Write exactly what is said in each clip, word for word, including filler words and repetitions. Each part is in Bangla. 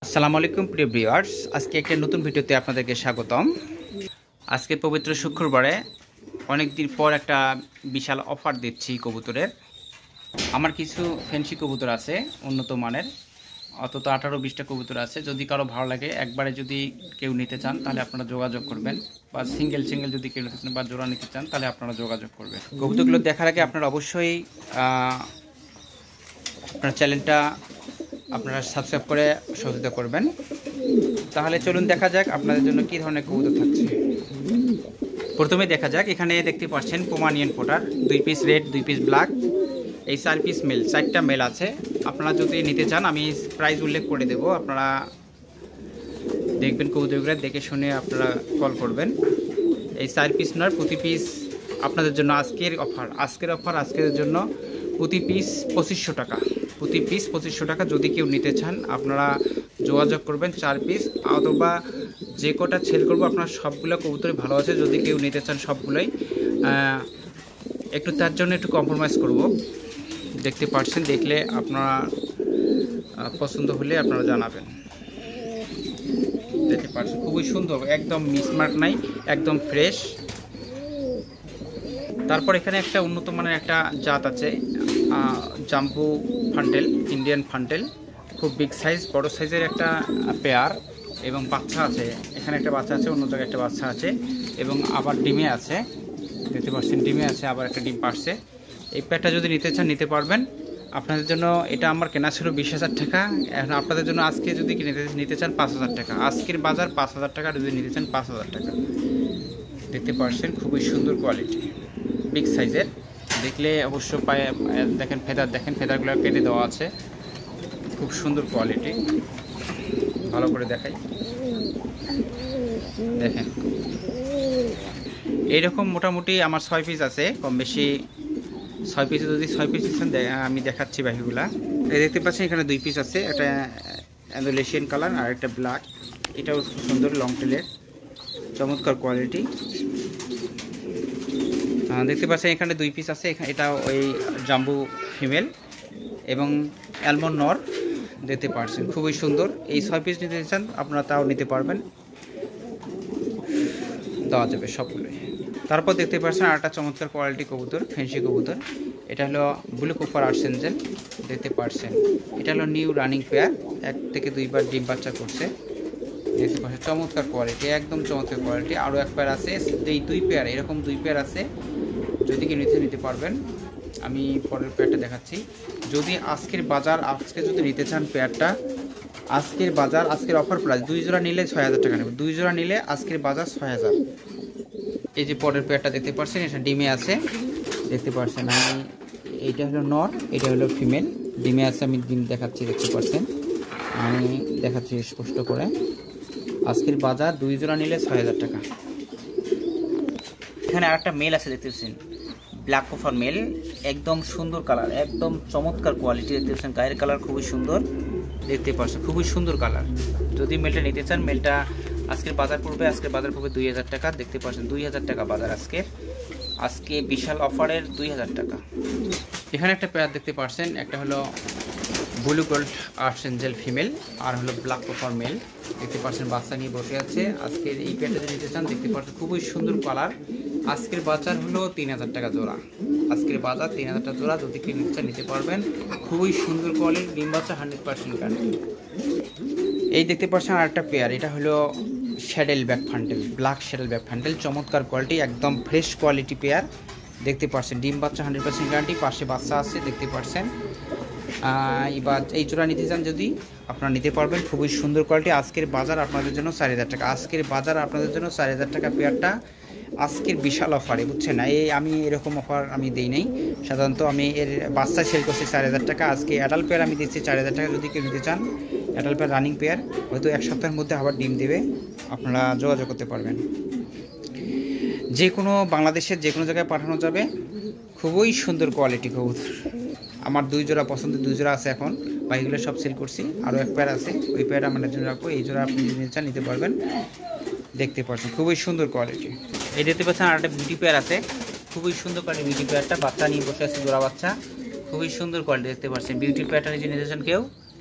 আসসালামু আলাইকুম প্রিয় ভিউয়ার্স, আজকে একটা নতুন ভিডিওতে আপনাদেরকে স্বাগতম। আজকে পবিত্র শুক্রবারে অনেক দিন পর একটা বিশাল অফার দিচ্ছি কবুতরের। আমার কিছু ফ্যান্সি কবুতর আছে উন্নত মানের, অন্তত আঠারো বিশটা কবুতর আছে। যদি কারো ভালো লাগে, একবারে যদি কেউ নিতে চান তাহলে আপনারা যোগাযোগ করবেন, বা সিঙ্গেল সিঙ্গেল যদি কেউ নিতে চান বা জোড়া নিতে চান তাহলে আপনারা যোগাযোগ করবেন। কবুতরগুলো দেখার আগে আপনারা অবশ্যই আপনার চ্যানেলটা আপনারা সাবস্ক্রাইব করে সহযোগিতা করবেন। তাহলে চলুন দেখা যাক আপনাদের জন্য কী ধরনের কবুতর থাকছে। প্রথমে দেখা যাক, এখানে দেখতে পাচ্ছেন পোমানিয়ান পোটার, দুই পিস রেড, দুই পিস ব্ল্যাক, এই চার পিস মেল, চারটা মেল আছে। আপনারা যদি নিতে চান আমি প্রাইস উল্লেখ করে দেব, আপনারা দেখবেন কবুতরগুলো দেখে শুনে আপনারা কল করবেন। এই চার পিস নয়, প্রতি পিস আপনাদের জন্য আজকের অফার আজকের অফার আজকের জন্য প্রতি পিস পঁচিশশো টাকা, প্রতি পিস পঁচিশশো টাকা। যদি কেউ নিতে চান আপনারা যোগাযোগ করবেন। চার পিস অথবা যে কটা সেল করবো আপনার সবগুলো কবুতরই ভালো আছে। যদি কেউ নিতে চান সবগুলোই একটু তার জন্য একটু কম্প্রোমাইজ করব। দেখতে পাচ্ছেন, দেখলে আপনারা পছন্দ হলে আপনারা জানাবেন। দেখতে পাচ্ছেন খুবই সুন্দর, একদম মিসমার্ক নাই, একদম ফ্রেশ। তারপর এখানে একটা উন্নত মানের একটা জাত আছে, জাম্বু ফান্টেল, ইন্ডিয়ান ফান্টেল, খুব বিগ সাইজ, বড় সাইজের একটা পেয়ার, এবং বাচ্চা আছে। এখানে একটা বাচ্চা আছে, অন্য জায়গায় একটা বাচ্চা আছে, এবং আবার ডিমে আছে। দেখতে পাচ্ছেন ডিমে আছে, আবার একটা ডিম পারছে। এই পেয়ারটা যদি নিতে চান নিতে পারবেন। আপনাদের জন্য এটা আমার কেনা ছিল বিশ হাজার টাকা, এখন আপনাদের জন্য আজকে যদি নিতে নিতে চান পাঁচ হাজার টাকা। আজকের বাজার পাঁচ হাজার টাকা, যদি নিতে চান পাঁচ হাজার টাকা। দেখতে পাচ্ছেন খুবই সুন্দর কোয়ালিটি, বিগ সাইজের। দেখলে অবশ্য পায়ে দেখেন, ফেদার দেখেন, ফেদারগুলো কেটে দেওয়া আছে, খুব সুন্দর কোয়ালিটি। ভালো করে দেখাই, দেখেন এইরকম মোটামুটি আমার ছয় পিস আছে, কম বেশি ছয় পিস। যদি ছয় পিস আমি দেখাচ্ছি বাকিগুলা। এই দেখতে পাচ্ছেন এখানে দুই পিস আছে, একটা অ্যান্ডোলেশিয়ান কালার আর একটা ব্ল্যাক। এটাও সুন্দর, লং টেলের, চমৎকার কোয়ালিটি। দেখতে পাচ্ছেন এখানে দুই পিস আছে, এটা ওই জাম্বু ফিমেল এবং অ্যালমন্ড নর। দেখতে পাচ্ছেন খুবই সুন্দর। এই ছয় পিস নিতে চান আপনারা তাও নিতে পারবেন, দেওয়া যাবে সবগুলোই। তারপর দেখতে পাচ্ছেন আরেকটা চমৎকার কোয়ালিটি কবুতর, ফেন্সি কবুতর। এটা হলো ব্লু কোপার আর্সেঞ্জেল। দেখতে পাচ্ছেন এটা হলো নিউ রানিং পেয়ার, এক থেকে দুইবার ডিম বাচ্চা করছে। দেখতে পাচ্ছেন চমৎকার কোয়ালিটি, একদম চমৎকার কোয়ালিটি। আরও এক পেয়ার আছে, এই দুই পেয়ার, এরকম দুই পেয়ার আছে। যদি কি নিতে নিতে পারবেন। আমি পরের পেয়ারটা দেখাচ্ছি। যদি আজকের বাজার, আজকে যদি নিতে চান পেয়ারটা, আজকের বাজার, আজকের অফার প্রাইস, দুই জোড়া নিলে ছয় হাজার টাকা নেবে। দুই জোড়া নিলে আজকের বাজার ছয় হাজার। এই যে পরের পেয়ারটা দেখতে পাচ্ছেন, এটা ডিমে আছে। দেখতে পাচ্ছেন আমি, এইটা হলো নর, এটা হলো ফিমেল। ডিমে আছে, আমি ডিম দেখাচ্ছি, দেখতে পাচ্ছেন আমি দেখাচ্ছি স্পষ্ট করে। আজকের বাজার দুই জোড়া নিলে ছয় হাজার টাকা। এখানে আর একটা মেল আছে, দেখতে পাচ্ছেন ব্ল্যাক কোফার মেল, একদম সুন্দর কালার, একদম চমৎকার কোয়ালিটি। দেখতে পাচ্ছেন গায়ের কালার খুবই সুন্দর, দেখতে পাচ্ছেন খুবই সুন্দর কালার। যদি মেলটা নিতে চান, মেলটা আজকের বাজার পড়বে, আজকের বাজার পড়বে দুই হাজার টাকা। দেখতে পাচ্ছেন দুই হাজার টাকা বাজার আজকের, আজকে বিশাল অফারের দুই হাজার টাকা। এখানে একটা পেয়ার দেখতে পাচ্ছেন, একটা হলো ব্লু গোল্ড আর্সেঞ্জেল ফিমেল, আর হলো ব্ল্যাক কোফার মেল। দেখতে পাচ্ছেন বাচ্চা নিয়ে বসে আছে। আজকের এই পেয়ারটা যদি নিতে চান, দেখতে পাচ্ছেন খুবই সুন্দর কালার। আজকের বাজার হলো তিন হাজার টাকা জোড়া, আজকের বাজার তিন হাজার টাকা জোড়া। যদি কেউ নিতে চান নিতে পারবেন। খুবই সুন্দর কোয়ালিটি, ডিম বাচ্চা হান্ড্রেড পার্সেন্ট গ্যারান্টি। এই দেখতে পাচ্ছেন আর একটা পেয়ার, এটা হলো saddle back fantail, black saddle back fantail, চমৎকার কোয়ালিটি, একদম ফ্রেশ কোয়ালিটি পেয়ার। দেখতে পাচ্ছেন ডিম বাচ্চা হান্ড্রেড পার্সেন্ট গ্যারান্টি, পাশে বাচ্চা আছে। দেখতে পাচ্ছেন এবার এই জোড়া নিতে চান যদি আপনারা নিতে পারবেন। খুবই সুন্দর কোয়ালিটি। আজকের বাজার আপনাদের জন্য চার হাজার টাকা, আজকের বাজার আপনাদের জন্য চার হাজার টাকা পেয়ারটা। আজকের বিশাল অফারে, বুঝছেন না, এই আমি এরকম অফার আমি দিই নাই সাধারণত। আমি এর বাচ্চা সেল করছি চার হাজার টাকা, আজকে অ্যাডাল্ট পেয়ার আমি দিচ্ছি চার হাজার টাকা। যদি কেউ নিতে চান, অ্যাডাল্ট পেয়ার রানিং পেয়ার, হয়তো এক সপ্তাহের মধ্যে আবার ডিম দেবে, আপনারা যোগাযোগ করতে পারবেন। যে কোনো বাংলাদেশের যে কোনো জায়গায় পাঠানো যাবে। খুবই সুন্দর কোয়ালিটি কবুতর। আমার দুই জোড়া পছন্দের দুই জোড়া আছে এখন, বাকিগুলো সব সেল করছি। আরও এক পেয়ার আছে, ওই পেয়ার আমাদের জন্য রাখবো। এই জোড়া আপনি যদি নিতে চান নিতে পারবেন। দেখতে পাচ্ছেন খুবই সুন্দর কোয়ালিটি। এই দেখতে পাচ্ছেন আর একটা বিউটি পেয়ার আছে, খুবই সুন্দর কোয়ালিটি বিউটি পেয়ারটা। বাচ্চা নিয়ে বসে আছে, জোড়া বাচ্চা, খুবই সুন্দর কোয়ালিটি। দেখতে পাচ্ছেন বিউটি পেয়ারটা যদি নিতে চান কেউ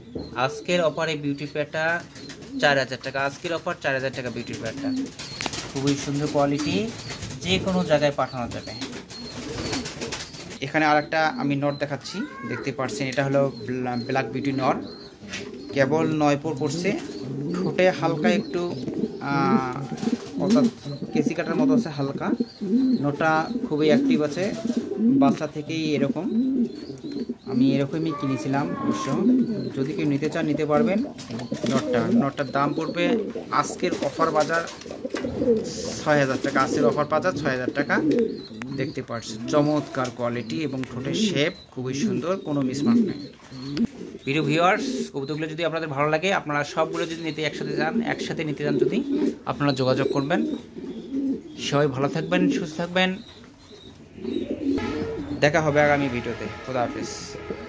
আজকের অফারে বিউটি পেয়ারটা চার হাজার টাকা, আজকের অফার চার হাজার টাকা বিউটি পেয়ারটা। খুবই সুন্দর কোয়ালিটি, যে কোনো জায়গায় পাঠানো যাবে। এখানে আরেকটা আমি নট দেখাচ্ছি, দেখতে পাচ্ছেন এটা হলো ব্ল্যাক বিউটি নট, কেবল নয় পর পড়ছে, ঠোঁটে হালকা একটু অর্থাৎ কেসি কাটার মতো আছে হালকা। নটটা খুবই অ্যাক্টিভ আছে, বাচ্চা থেকেই এরকম, আমি এরকমই কিনেছিলাম অবশ্য। যদি কেউ নিতে চান নিতে পারবেন। নটটা নটটার দাম পড়বে আজকের অফার বাজার ছয় হাজার টাকা, আজকের অফার বাজার ছয় হাজার টাকা। দেখতে পাচ্ছেন চমৎকার কোয়ালিটি এবং ঠোঁটের শেপ খুবই সুন্দর, কোনো মিসমার্ক নেই। প্রিয় ভিউয়ার্স, কবুতরগুলো যদি আপনাদের ভালো লাগে, আপনারা সবগুলো যদি নিতে একসাথে যান একসাথে নিতে যান যদি আপনারা যোগাযোগ করবেন। সবাই ভালো থাকবেন, সুস্থ থাকবেন, দেখা হবে আগামী ভিডিওতে। খোদা হাফেজ।